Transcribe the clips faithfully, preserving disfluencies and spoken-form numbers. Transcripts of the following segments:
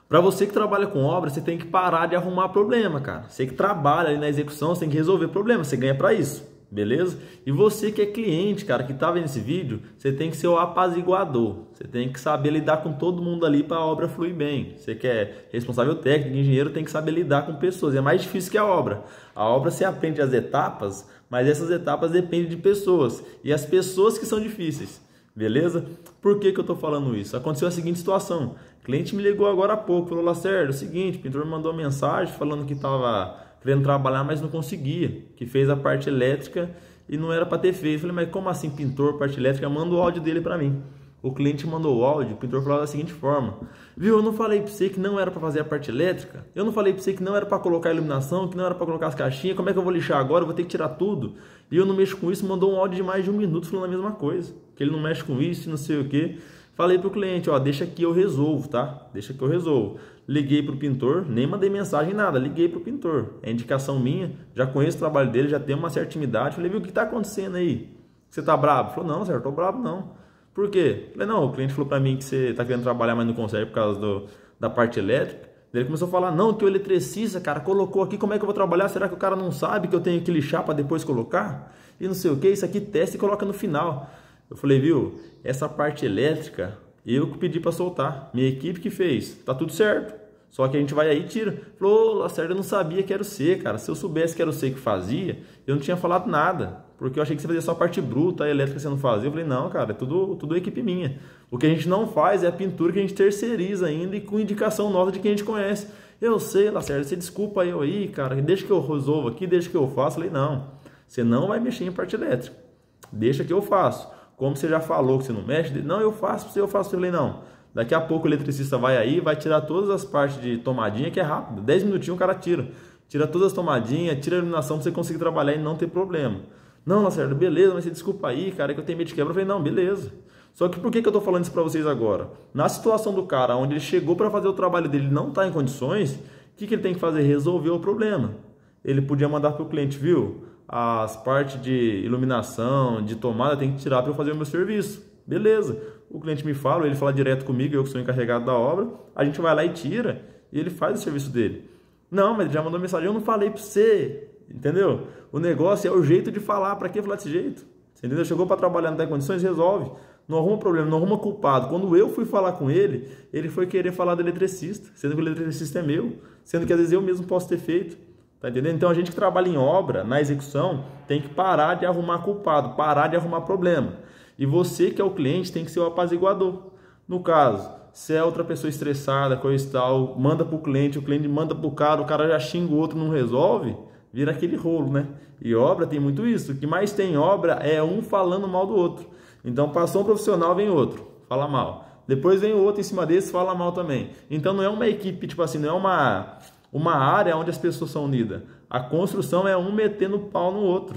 Para você que trabalha com obra, você tem que parar de arrumar problema, cara. Você que trabalha ali na execução, você tem que resolver problema, você ganha para isso, beleza? E você que é cliente, cara, que tá vendo esse vídeo, você tem que ser o apaziguador. Você tem que saber lidar com todo mundo ali para a obra fluir bem. Você que é responsável técnico, engenheiro, tem que saber lidar com pessoas. É mais difícil que a obra. A obra você aprende as etapas, mas essas etapas dependem de pessoas. E as pessoas que são difíceis. Beleza? Por que que eu tô falando isso? Aconteceu a seguinte situação. O cliente me ligou agora há pouco, falou: Lacerda, é o seguinte, o pintor me mandou uma mensagem falando que estava querendo trabalhar, mas não conseguia, que fez a parte elétrica e não era para ter feito. Eu falei: mas como assim pintor, parte elétrica? Manda o áudio dele para mim. O cliente mandou o áudio, o pintor falou da seguinte forma: viu, eu não falei para você que não era para fazer a parte elétrica? Eu não falei para você que não era para colocar a iluminação, que não era para colocar as caixinhas? Como é que eu vou lixar agora? Eu vou ter que tirar tudo. E eu não mexo com isso. Mandou um áudio de mais de um minuto falando a mesma coisa, que ele não mexe com isso, não sei o que. Falei pro cliente: ó, deixa que eu resolvo, tá? Deixa que eu resolvo. Liguei pro pintor, nem mandei mensagem, nada. Liguei pro pintor. É indicação minha, já conheço o trabalho dele, já tenho uma certa intimidade. Falei: viu, o que tá acontecendo aí? Você tá bravo? Falou: não, certo, tô bravo não. Por quê? Falei: não, o cliente falou pra mim que você tá querendo trabalhar, mas não consegue por causa do, da parte elétrica. Ele começou a falar: não, que o eletricista, cara, colocou aqui, como é que eu vou trabalhar? Será que o cara não sabe que eu tenho que lixar para depois colocar? E não sei o que, isso aqui testa e coloca no final. Eu falei: viu, essa parte elétrica eu que pedi para soltar, minha equipe que fez, tá tudo certo. Só que a gente vai aí e tira. Falou: Lacerda, eu não sabia que era você, cara. Se eu soubesse que era você que fazia, eu não tinha falado nada. Porque eu achei que você fazia só a parte bruta, a elétrica você não fazia. Eu falei: não, cara, é tudo, tudo equipe minha. O que a gente não faz é a pintura que a gente terceiriza ainda e com indicação nossa de quem a gente conhece. Eu sei, Lacerda, você desculpa eu aí, cara, deixa que eu resolvo aqui, deixa que eu faço. Eu falei: não, você não vai mexer em parte elétrica. Deixa que eu faço. Como você já falou que você não mexe, não, eu faço para você, eu faço. Eu falei: não, daqui a pouco o eletricista vai aí, vai tirar todas as partes de tomadinha, que é rápido, dez minutinhos o cara tira. Tira todas as tomadinhas, tira a iluminação para você conseguir trabalhar e não ter problema. Não, Lacerda, beleza, mas você desculpa aí, cara, que eu tenho medo de quebra. Eu falei: não, beleza. Só que por que que eu tô falando isso para vocês agora? Na situação do cara, onde ele chegou para fazer o trabalho dele e não está em condições, o que que ele tem que fazer? Resolver o problema. Ele podia mandar para o cliente: viu, as partes de iluminação, de tomada, tem que tirar para eu fazer o meu serviço. Beleza. O cliente me fala, ele fala direto comigo, eu que sou encarregado da obra, a gente vai lá e tira, e ele faz o serviço dele. Não, mas ele já mandou mensagem: eu não falei para você, entendeu? O negócio é o jeito de falar. Para que falar desse jeito? Você entendeu? Chegou para trabalhar, não tem condições, resolve. Não arruma problema, não arruma culpado. Quando eu fui falar com ele, ele foi querer falar do eletricista, sendo que o eletricista é meu, sendo que às vezes eu mesmo posso ter feito. Tá entendendo? Então a gente que trabalha em obra, na execução, tem que parar de arrumar culpado, parar de arrumar problema. E você que é o cliente tem que ser o apaziguador. No caso, se é outra pessoa estressada, coisa e tal, manda para o cliente, o cliente manda para o cara, o cara já xinga o outro, não resolve, vira aquele rolo, né? E obra tem muito isso. O que mais tem em obra é um falando mal do outro. Então passou um profissional, vem outro, fala mal. Depois vem o outro em cima desse, fala mal também. Então não é uma equipe, tipo assim, não é uma... uma área onde as pessoas são unidas. A construção é um metendo pau no outro.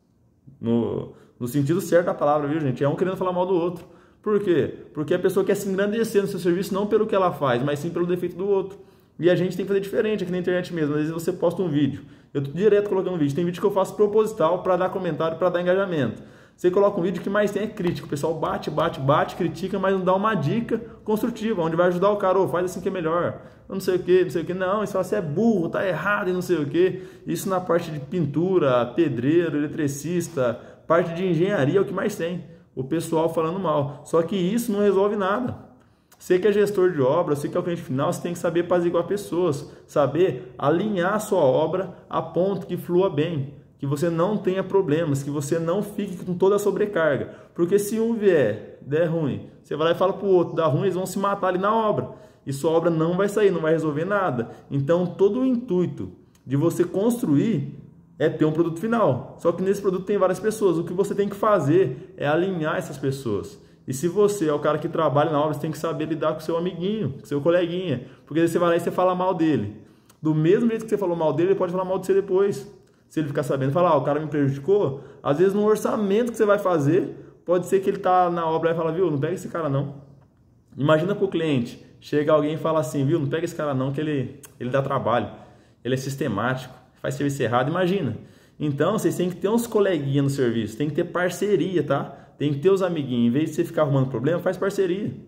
No, no sentido certo da palavra, viu, gente? É um querendo falar mal do outro. Por quê? Porque a pessoa quer se engrandecer no seu serviço não pelo que ela faz, mas sim pelo defeito do outro. E a gente tem que fazer diferente aqui na internet mesmo. Às vezes você posta um vídeo. Eu tô direto colocando um vídeo. Tem vídeo que eu faço proposital para dar comentário, para dar engajamento. Você coloca um vídeo que mais tem é crítica. O pessoal bate, bate, bate, critica, mas não dá uma dica construtiva, onde vai ajudar o cara: oh, faz assim que é melhor. Eu não sei o que, não sei o que. Não, isso você é burro, tá errado e não sei o que. Isso na parte de pintura, pedreiro, eletricista, parte de engenharia é o que mais tem. O pessoal falando mal. Só que isso não resolve nada. Você que é gestor de obra, você que é o cliente final, você tem que saber apaziguar pessoas, saber alinhar a sua obra a ponto que flua bem, que você não tenha problemas, que você não fique com toda a sobrecarga. Porque se um vier, der ruim, você vai lá e fala para o outro, dá ruim, eles vão se matar ali na obra. E sua obra não vai sair, não vai resolver nada. Então todo o intuito de você construir é ter um produto final. Só que nesse produto tem várias pessoas. O que você tem que fazer é alinhar essas pessoas. E se você é o cara que trabalha na obra, você tem que saber lidar com o seu amiguinho, com o seu coleguinha. Porque aí você vai lá e você fala mal dele. Do mesmo jeito que você falou mal dele, ele pode falar mal de você depois. Se ele ficar sabendo, falar: ah, o cara me prejudicou. Às vezes no orçamento que você vai fazer, pode ser que ele tá na obra e fala: viu, não pega esse cara não. Imagina para o cliente, chega alguém e fala assim: viu, não pega esse cara não, que ele, ele dá trabalho. Ele é sistemático, faz serviço errado. Imagina. Então vocês têm que ter uns coleguinhas no serviço, tem que ter parceria, tá? Tem que ter os amiguinhos. Em vez de você ficar arrumando problema, faz parceria.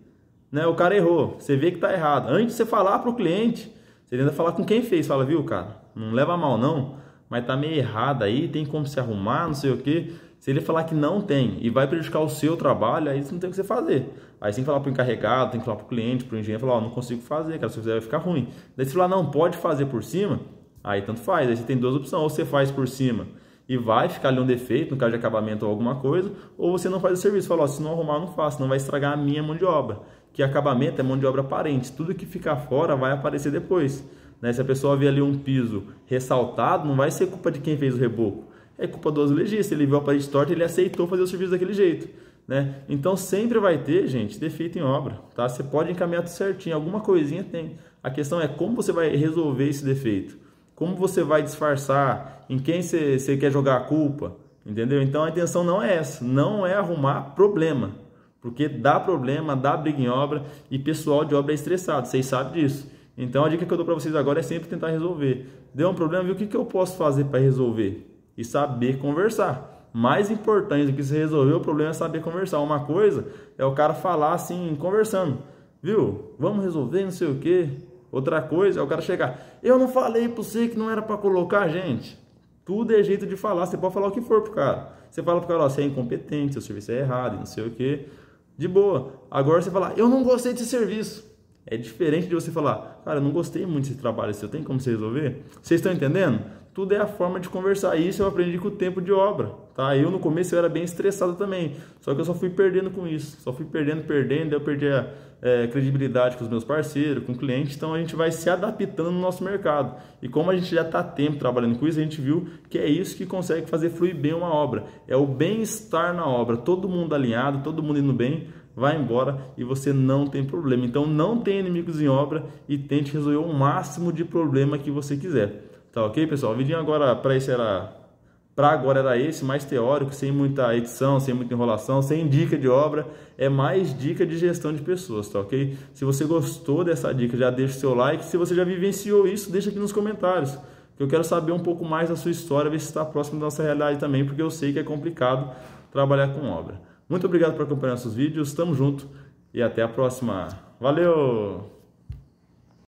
né? O cara errou, você vê que tá errado. Antes de você falar para o cliente, você tenta falar com quem fez, fala, viu, cara, não leva a mal não, mas tá meio errado aí, tem como se arrumar, não sei o que. Se ele falar que não tem e vai prejudicar o seu trabalho, aí você não tem o que você fazer. Aí você tem que falar para o encarregado, tem que falar para o cliente, para o engenheiro, falar, ó, não consigo fazer, cara, se você fizer vai ficar ruim. Daí você falar, não, pode fazer por cima, aí tanto faz. Aí você tem duas opções, ou você faz por cima e vai ficar ali um defeito, no caso de acabamento ou alguma coisa, ou você não faz o serviço, fala, ó, se não arrumar, eu não faço, não vai estragar a minha mão de obra. Que acabamento é mão de obra aparente, tudo que ficar fora vai aparecer depois. Né? Se a pessoa vê ali um piso ressaltado, não vai ser culpa de quem fez o reboco. É culpa do azulejista, ele viu a parede torta, ele aceitou fazer o serviço daquele jeito, né? Então sempre vai ter, gente, defeito em obra, tá? Você pode encaminhar tudo certinho, alguma coisinha tem. A questão é como você vai resolver esse defeito, como você vai disfarçar, em quem você, você quer jogar a culpa, entendeu? Então a intenção não é essa, não é arrumar problema, porque dá problema, dá briga em obra e pessoal de obra é estressado, vocês sabem disso. Então a dica que eu dou para vocês agora é sempre tentar resolver. Deu um problema, viu? O que, que eu posso fazer para resolver? E saber conversar. Mais importante do que você resolver o problema é saber conversar. Uma coisa é o cara falar assim, conversando, viu? Vamos resolver, não sei o quê. Outra coisa é o cara chegar, eu não falei para você que não era para colocar, gente. Tudo é jeito de falar, você pode falar o que for pro cara. Você fala pro cara, ó, você é incompetente, seu serviço é errado, não sei o quê. De boa. Agora você falar, eu não gostei desse serviço. É diferente de você falar, cara, eu não gostei muito desse trabalho seu, tem como você resolver? Vocês estão entendendo? Tudo é a forma de conversar. Isso eu aprendi com o tempo de obra, tá? Eu no começo eu era bem estressado também, só que eu só fui perdendo com isso, só fui perdendo, perdendo, eu perdi a é, credibilidade com os meus parceiros, com o cliente, então a gente vai se adaptando no nosso mercado. E como a gente já está tempo trabalhando com isso, a gente viu que é isso que consegue fazer fluir bem uma obra, é o bem-estar na obra, todo mundo alinhado, todo mundo indo bem, vai embora e você não tem problema. Então não tem inimigos em obra e tente resolver o máximo de problema que você quiser. Tá ok, pessoal? O vídeo agora para esse era para agora era esse, mais teórico, sem muita edição, sem muita enrolação, sem dica de obra, é mais dica de gestão de pessoas, tá ok? Se você gostou dessa dica, já deixa o seu like. Se você já vivenciou isso, deixa aqui nos comentários, que eu quero saber um pouco mais da sua história, ver se está próximo da nossa realidade também, porque eu sei que é complicado trabalhar com obra. Muito obrigado por acompanhar nossos vídeos, tamo junto e até a próxima. Valeu!